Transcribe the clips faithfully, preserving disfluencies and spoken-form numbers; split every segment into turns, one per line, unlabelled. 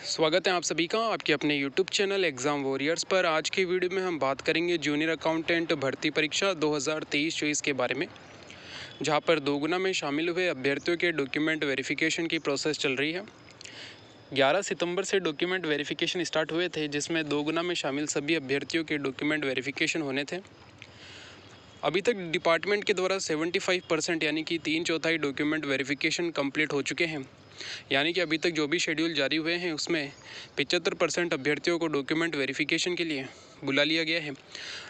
स्वागत है आप सभी का आपके अपने यूट्यूब चैनल एग्ज़ाम वॉरियर्स पर। आज की वीडियो में हम बात करेंगे जूनियर अकाउंटेंट भर्ती परीक्षा दो हज़ार तेईस चौबीस के बारे में, जहां पर दोगुना में शामिल हुए अभ्यर्थियों के डॉक्यूमेंट वेरिफिकेशन की प्रोसेस चल रही है। ग्यारह सितंबर से डॉक्यूमेंट वेरिफिकेशन स्टार्ट हुए थे, जिसमें दोगुना में शामिल सभी अभ्यर्थियों के डॉक्यूमेंट वेरिफिकेशन होने थे। अभी तक डिपार्टमेंट के द्वारा पचहत्तर परसेंट यानी कि तीन चौथाई डॉक्यूमेंट वेरिफिकेशन कंप्लीट हो चुके हैं। यानी कि अभी तक जो भी शेड्यूल जारी हुए हैं उसमें पचहत्तर परसेंट अभ्यर्थियों को डॉक्यूमेंट वेरिफिकेशन के लिए बुला लिया गया है।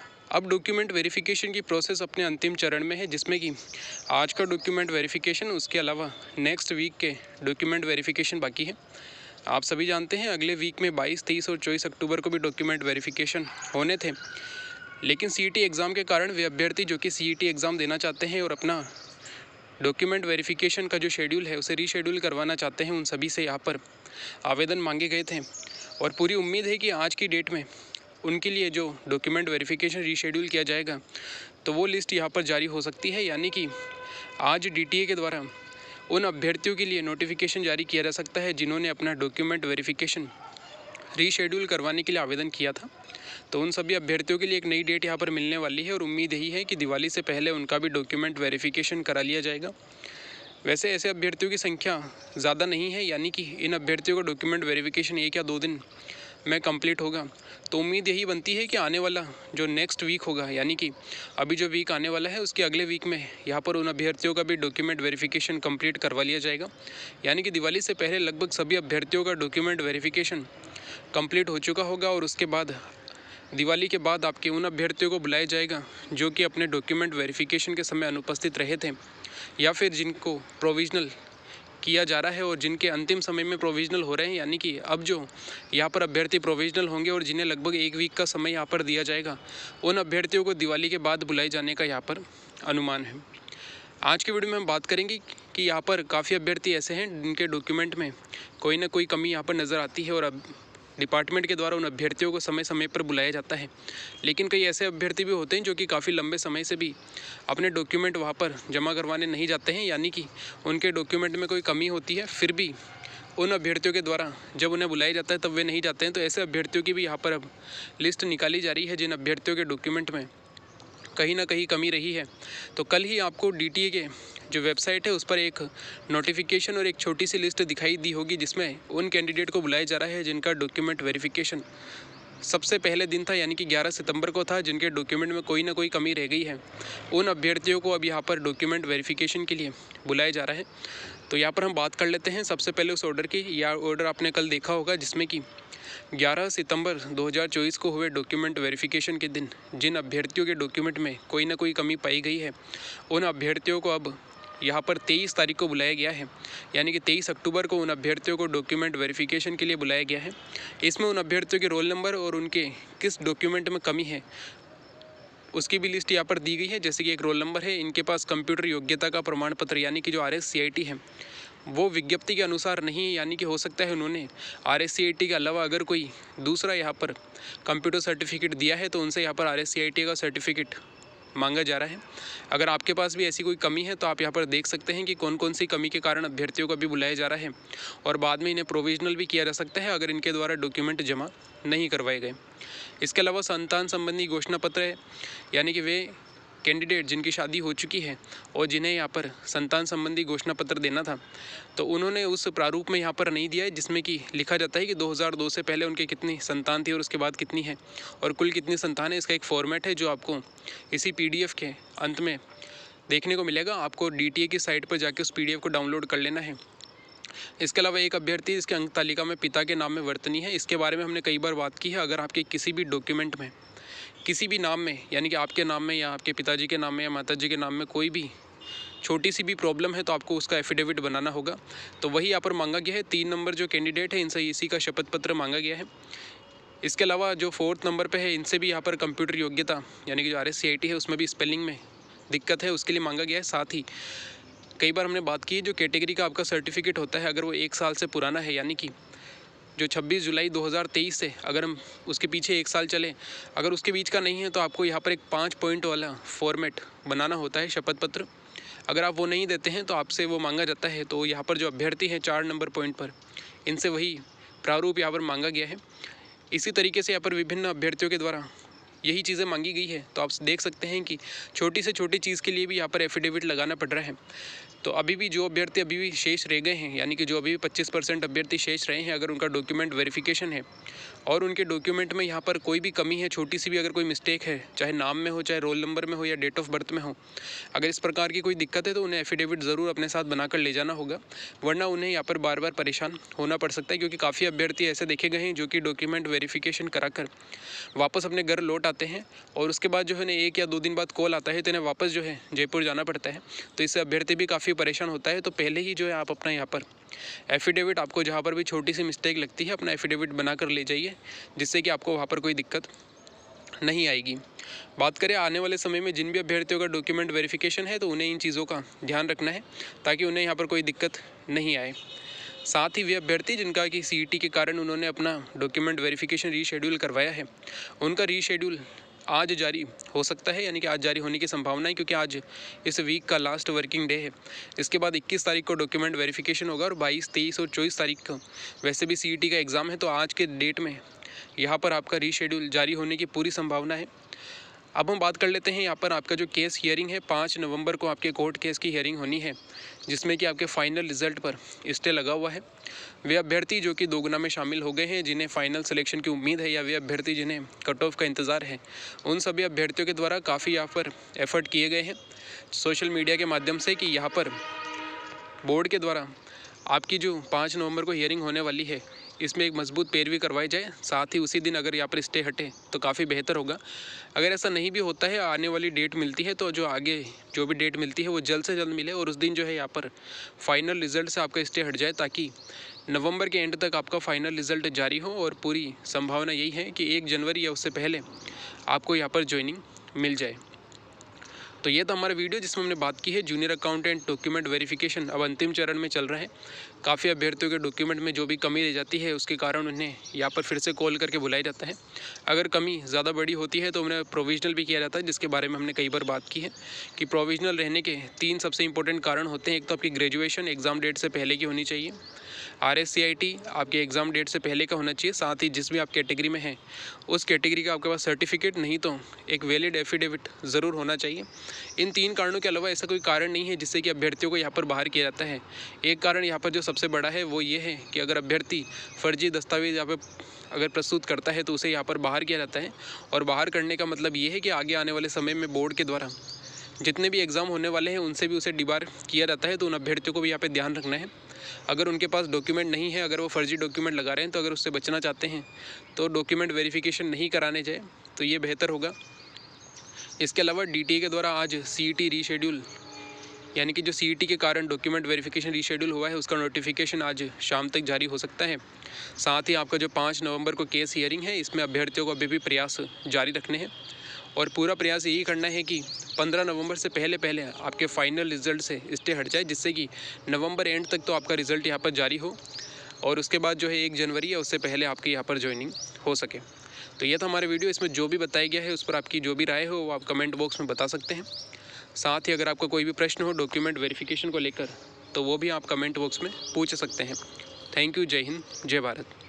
अब डॉक्यूमेंट वेरिफिकेशन की प्रोसेस अपने अंतिम चरण में है, जिसमें कि आज का डॉक्यूमेंट वेरिफिकेशन, उसके अलावा नेक्स्ट वीक के डॉक्यूमेंट वेरिफिकेशन बाकी है। आप सभी जानते हैं अगले वीक में बाईस, तेईस और चौबीस अक्टूबर को भी डॉक्यूमेंट वेरिफिकेशन होने थे, लेकिन सीईटी एग्ज़ाम के कारण वे अभ्यर्थी जो कि सीईटी एग्ज़ाम देना चाहते हैं और अपना डॉक्यूमेंट वेरिफिकेशन का जो शेड्यूल है उसे रीशेड्यूल करवाना चाहते हैं, उन सभी से यहाँ पर आवेदन मांगे गए थे। और पूरी उम्मीद है कि आज की डेट में उनके लिए जो डॉक्यूमेंट वेरिफिकेशन रीशेड्यूल किया जाएगा तो वो लिस्ट यहाँ पर जारी हो सकती है। यानी कि आज डीटीए के द्वारा उन अभ्यर्थियों के लिए नोटिफिकेशन जारी किया जा सकता है जिन्होंने अपना डॉक्यूमेंट वेरिफिकेशन रीशेड्यूल करवाने के लिए आवेदन किया था। तो उन सभी अभ्यर्थियों के लिए एक नई डेट यहाँ पर मिलने वाली है और उम्मीद यही है कि दिवाली से पहले उनका भी डॉक्यूमेंट वेरिफिकेशन करा लिया जाएगा। वैसे ऐसे अभ्यर्थियों की संख्या ज़्यादा नहीं है, यानी कि इन अभ्यर्थियों का डॉक्यूमेंट वेरिफिकेशन एक या दो दिन में कंप्लीट होगा। तो उम्मीद यही बनती है कि आने वाला जो नेक्स्ट वीक होगा, यानी कि अभी जो वीक आने वाला है उसके अगले वीक में यहाँ पर उन अभ्यर्थियों का भी डॉक्यूमेंट वेरिफिकेशन कंप्लीट करवा लिया जाएगा। यानी कि दिवाली से पहले लगभग सभी अभ्यर्थियों का डॉक्यूमेंट वेरिफिकेशन कंप्लीट हो चुका होगा और उसके बाद दिवाली के बाद आपके उन अभ्यर्थियों को बुलाया जाएगा जो कि अपने डॉक्यूमेंट वेरिफिकेशन के समय अनुपस्थित रहे थे या फिर जिनको प्रोविज़नल किया जा रहा है और जिनके अंतिम समय में प्रोविज़नल हो रहे हैं। यानी कि अब जो यहाँ पर अभ्यर्थी प्रोविज़नल होंगे और जिन्हें लगभग एक वीक का समय यहाँ पर दिया जाएगा, उन अभ्यर्थियों को दिवाली के बाद बुलाए जाने का यहाँ पर अनुमान है। आज की वीडियो में हम बात करेंगे कि यहाँ पर काफ़ी अभ्यर्थी ऐसे हैं जिनके डॉक्यूमेंट में कोई ना कोई कमी यहाँ पर नज़र आती है और अब डिपार्टमेंट के द्वारा उन अभ्यर्थियों को समय समय पर बुलाया जाता है। लेकिन कई ऐसे अभ्यर्थी भी होते हैं जो कि काफ़ी लंबे समय से भी अपने डॉक्यूमेंट वहाँ पर जमा करवाने नहीं जाते हैं, यानी कि उनके डॉक्यूमेंट में कोई कमी होती है, फिर भी उन अभ्यर्थियों के द्वारा जब उन्हें बुलाया जाता है तब वे नहीं जाते हैं। तो ऐसे अभ्यर्थियों की भी यहाँ पर अब लिस्ट निकाली जा रही है जिन अभ्यर्थियों के डॉक्यूमेंट में कहीं ना कहीं कमी रही है। तो कल ही आपको डीटीए के जो वेबसाइट है उस पर एक नोटिफिकेशन और एक छोटी सी लिस्ट दिखाई दी होगी जिसमें उन कैंडिडेट को बुलाया जा रहा है जिनका डॉक्यूमेंट वेरिफिकेशन सबसे पहले दिन था, यानी कि ग्यारह सितंबर को था, जिनके डॉक्यूमेंट में कोई ना कोई कमी रह गई है। उन अभ्यर्थियों को अब यहाँ पर डॉक्यूमेंट वेरिफिकेशन के लिए बुलाया जा रहा है। तो यहाँ पर हम बात कर लेते हैं सबसे पहले उस ऑर्डर की। यह ऑर्डर आपने कल देखा होगा जिसमें कि ग्यारह सितंबर दो हज़ार चौबीस को हुए डॉक्यूमेंट वेरिफिकेशन के दिन जिन अभ्यर्थियों के डॉक्यूमेंट में कोई ना कोई कमी पाई गई है, उन अभ्यर्थियों को अब यहाँ पर तेईस तारीख को बुलाया गया है। यानी कि तेईस अक्टूबर को उन अभ्यर्थियों को डॉक्यूमेंट वेरिफिकेशन के लिए बुलाया गया है। इसमें उन अभ्यर्थियों के रोल नंबर और उनके किस डॉक्यूमेंट में कमी है उसकी भी लिस्ट यहाँ पर दी गई है। जैसे कि एक रोल नंबर है, इनके पास कंप्यूटर योग्यता का प्रमाण पत्र यानी कि जो R S C I T है वो विज्ञप्ति के अनुसार नहीं है, यानी कि हो सकता है उन्होंने R S C I T के अलावा अगर कोई दूसरा यहाँ पर कंप्यूटर सर्टिफिकेट दिया है तो उनसे यहाँ पर R S C I T का सर्टिफिकेट मांगा जा रहा है। अगर आपके पास भी ऐसी कोई कमी है तो आप यहाँ पर देख सकते हैं कि कौन कौन सी कमी के कारण अभ्यर्थियों को भी बुलाया जा रहा है और बाद में इन्हें प्रोविजनल भी किया जा सकता है अगर इनके द्वारा डॉक्यूमेंट जमा नहीं करवाए गए। इसके अलावा संतान संबंधी घोषणा पत्र है, यानी कि वे कैंडिडेट जिनकी शादी हो चुकी है और जिन्हें यहाँ पर संतान संबंधी घोषणा पत्र देना था तो उन्होंने उस प्रारूप में यहाँ पर नहीं दिया है जिसमें कि लिखा जाता है कि दो हज़ार दो से पहले उनके कितनी संतान थी और उसके बाद कितनी है और कुल कितनी संतान है। इसका एक फॉर्मेट है जो आपको इसी पीडीएफ के अंत में देखने को मिलेगा। आपको डीटीए की साइट पर जाके उस पीडीएफ को डाउनलोड कर लेना है। इसके अलावा एक अभ्यर्थी इसके अंक तालिका में पिता के नाम में वर्तनी है, इसके बारे में हमने कई बार बात की है। अगर आपके किसी भी डॉक्यूमेंट में किसी भी नाम में, यानी कि आपके नाम में या आपके पिताजी के नाम में या माताजी के नाम में कोई भी छोटी सी भी प्रॉब्लम है तो आपको उसका एफिडेविट बनाना होगा। तो वही यहाँ पर मांगा गया है। तीन नंबर जो कैंडिडेट है इनसे इसी का शपथ पत्र मांगा गया है। इसके अलावा जो फोर्थ नंबर पे है इनसे भी यहाँ पर कंप्यूटर योग्यता यानी कि जो R S C I T है उसमें भी स्पेलिंग में दिक्कत है, उसके लिए मांगा गया है। साथ ही कई बार हमने बात की है जो कैटेगरी का आपका सर्टिफिकेट होता है अगर वो एक साल से पुराना है, यानी कि जो छब्बीस जुलाई दो हज़ार तेईस से अगर हम उसके पीछे एक साल चले, अगर उसके बीच का नहीं है तो आपको यहाँ पर एक पाँच पॉइंट वाला फॉर्मेट बनाना होता है शपथ पत्र। अगर आप वो नहीं देते हैं तो आपसे वो मांगा जाता है। तो यहाँ पर जो अभ्यर्थी हैं चार नंबर पॉइंट पर इनसे वही प्रारूप यहाँ पर मांगा गया है। इसी तरीके से यहाँ पर विभिन्न अभ्यर्थियों के द्वारा यही चीज़ें मांगी गई है। तो आप देख सकते हैं कि छोटी से छोटी चीज़ के लिए भी यहाँ पर एफिडेविट लगाना पड़ रहा है। तो अभी भी जो अभ्यर्थी अभी भी शेष रह गए हैं, यानी कि जो अभी भी पच्चीस परसेंट अभ्यर्थी शेष रहे हैं, अगर उनका डॉक्यूमेंट वेरिफिकेशन है और उनके डॉक्यूमेंट में यहाँ पर कोई भी कमी है, छोटी सी भी अगर कोई मिस्टेक है, चाहे नाम में हो, चाहे रोल नंबर में हो या डेट ऑफ बर्थ में हो, अगर इस प्रकार की कोई दिक्कत है तो उन्हें एफिडेविट ज़रूर अपने साथ बनाकर ले जाना होगा, वरना उन्हें यहाँ पर बार बार परेशान होना पड़ सकता है। क्योंकि काफ़ी अभ्यर्थी ऐसे देखे गए हैं जो कि डॉक्यूमेंट वेरिफिकेशन कराकर वापस अपने घर लौट आते हैं और उसके बाद जो है ना एक या दो दिन बाद कॉल आता है तो इन्हें वापस जो है जयपुर जाना पड़ता है। तो इससे अभ्यर्थी भी काफ़ी परेशान होता है। तो पहले ही जो है आप अपना यहाँ पर एफिडेविट, आपको जहाँ पर भी छोटी सी मिस्टेक लगती है, अपना एफिडेविट बनाकर ले जाइए, जिससे कि आपको वहाँ पर कोई दिक्कत नहीं आएगी। बात करें आने वाले समय में जिन भी अभ्यर्थियों का डॉक्यूमेंट वेरिफिकेशन है तो उन्हें इन चीज़ों का ध्यान रखना है ताकि उन्हें यहाँ पर कोई दिक्कत नहीं आए। साथ ही वे अभ्यर्थी जिनका कि सीईटी के कारण उन्होंने अपना डॉक्यूमेंट वेरिफिकेशन रीशेड्यूल करवाया है, उनका रीशेड्यूल आज जारी हो सकता है, यानी कि आज जारी होने की संभावना है, क्योंकि आज इस वीक का लास्ट वर्किंग डे है। इसके बाद इक्कीस तारीख को डॉक्यूमेंट वेरिफिकेशन होगा और बाईस, तेईस और चौबीस तारीख को वैसे भी सीईटी का एग्ज़ाम है। तो आज के डेट में यहाँ पर आपका रीशेड्यूल जारी होने की पूरी संभावना है। अब हम बात कर लेते हैं यहाँ पर आपका जो केस हियरिंग है, पाँच नवंबर को आपके कोर्ट केस की हियरिंग होनी है, जिसमें कि आपके फाइनल रिजल्ट पर स्टे लगा हुआ है। वे अभ्यर्थी जो कि दोगुना में शामिल हो गए हैं, जिन्हें फाइनल सिलेक्शन की उम्मीद है, या वे अभ्यर्थी जिन्हें कट ऑफ का इंतज़ार है, उन सभी अभ्यर्थियों के द्वारा काफ़ी यहाँ पर एफर्ट किए गए हैं सोशल मीडिया के माध्यम से कि यहाँ पर बोर्ड के द्वारा आपकी जो पाँच नवंबर को हियरिंग होने वाली है, इसमें एक मजबूत पैरवी करवाई जाए। साथ ही उसी दिन अगर यहाँ पर स्टे हटे तो काफ़ी बेहतर होगा। अगर ऐसा नहीं भी होता है, आने वाली डेट मिलती है, तो जो आगे जो भी डेट मिलती है वो जल्द से जल्द मिले और उस दिन जो है यहाँ पर फाइनल रिजल्ट से आपका स्टे हट जाए, ताकि नवंबर के एंड तक आपका फाइनल रिजल्ट जारी हो। और पूरी संभावना यही है कि एक जनवरी या उससे पहले आपको यहाँ पर ज्वाइनिंग मिल जाए। तो ये था हमारा वीडियो जिसमें हमने बात की है जूनियर अकाउंटेंट डॉक्यूमेंट वेरिफिकेशन अब अंतिम चरण में चल रहा है। काफ़ी अभ्यर्थियों के डॉक्यूमेंट में जो भी कमी रह जाती है उसके कारण उन्हें यहाँ पर फिर से कॉल करके बुलाया जाता है। अगर कमी ज़्यादा बड़ी होती है तो उन्हें प्रोविजनल भी किया जाता है, जिसके बारे में हमने कई बार बात की है कि प्रोविजनल रहने के तीन सबसे इंपॉर्टेंट कारण होते हैं। एक तो आपकी ग्रेजुएशन एग्ज़ाम डेट से पहले की होनी चाहिए, R S C I T आपके एग्ज़ाम डेट से पहले का होना चाहिए, साथ ही जिस भी आप कैटेगरी में हैं उस कैटेगरी का आपके पास सर्टिफिकेट, नहीं तो एक वैलिड एफिडेविट ज़रूर होना चाहिए। इन तीन कारणों के अलावा ऐसा कोई कारण नहीं है जिससे कि अभ्यर्थियों को यहाँ पर बाहर किया जाता है। एक कारण यहाँ पर जो सबसे बड़ा है वो ये है कि अगर अभ्यर्थी फर्जी दस्तावेज यहाँ पर अगर प्रस्तुत करता है तो उसे यहाँ पर बाहर किया जाता है। और बाहर करने का मतलब ये है कि आगे आने वाले समय में बोर्ड के द्वारा जितने भी एग्ज़ाम होने वाले हैं उनसे भी उसे डिबार किया जाता है। तो उन अभ्यर्थियों को भी यहाँ पे ध्यान रखना है, अगर उनके पास डॉक्यूमेंट नहीं है, अगर वो फर्जी डॉक्यूमेंट लगा रहे हैं, तो अगर उससे बचना चाहते हैं तो डॉक्यूमेंट वेरिफिकेशन नहीं कराने जाए तो ये बेहतर होगा। इसके अलावा डी टी ए के द्वारा आज सी ई टी रीशेड्यूल, यानी कि जो सी ई टी के कारण डॉक्यूमेंट वेरिफिकेशन रीशेड्यूल हुआ है उसका नोटिफिकेशन आज शाम तक जारी हो सकता है। साथ ही आपका जो पाँच नवंबर को केस हियरिंग है, इसमें अभ्यर्थियों को अभी भी प्रयास जारी रखने हैं और पूरा प्रयास यही करना है कि पंद्रह नवंबर से पहले पहले आपके फाइनल रिजल्ट से स्टे हट जाए, जिससे कि नवंबर एंड तक तो आपका रिज़ल्ट यहाँ पर जारी हो और उसके बाद जो है एक जनवरी या उससे पहले आपके यहाँ पर ज्वाइनिंग हो सके। तो ये था हमारा वीडियो, इसमें जो भी बताया गया है उस पर आपकी जो भी राय हो वो आप कमेंट बॉक्स में बता सकते हैं। साथ ही अगर आपका कोई भी प्रश्न हो डॉक्यूमेंट वेरिफिकेशन को लेकर तो वो भी आप कमेंट बॉक्स में पूछ सकते हैं। Thank you. जय हिंद, जय भारत।